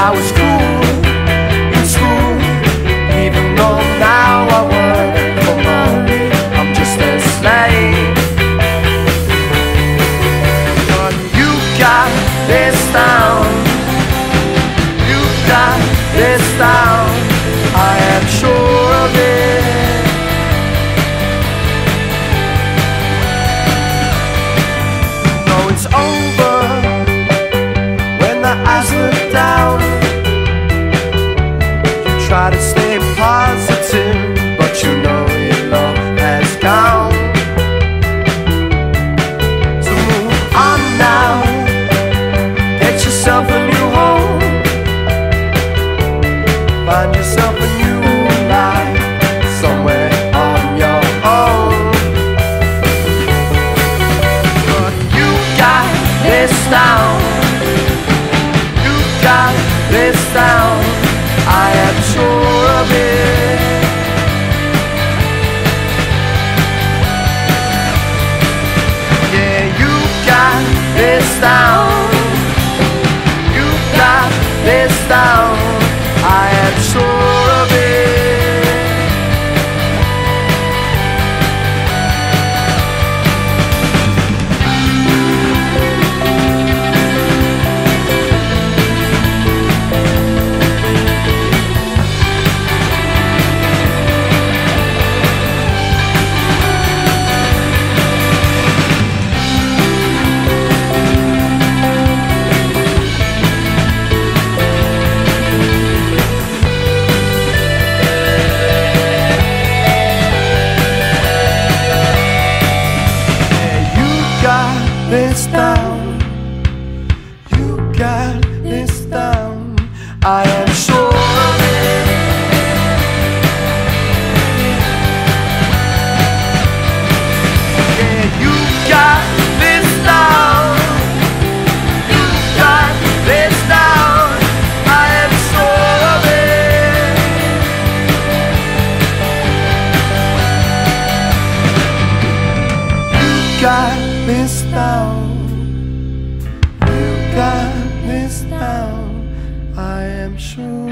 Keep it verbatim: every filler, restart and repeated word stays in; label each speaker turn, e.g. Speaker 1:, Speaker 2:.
Speaker 1: I was cool in school, even though now I work for money. I'm just a slave. But you got this down, you got this down, I am sure of it. No, it's over when the eyes look down. You try to stay positive, but you know your love has gone. So move on now, get yourself a new home, find yourself a new life somewhere on your own. But you got this down, you got this down, I am sure of it. Yeah, you got this down, you got this down, I am sure of it. This down, you got this down, I am sure of it. Yeah, you got this down, you got this down, I am sure of it. You got this down, you got this down, I am sure.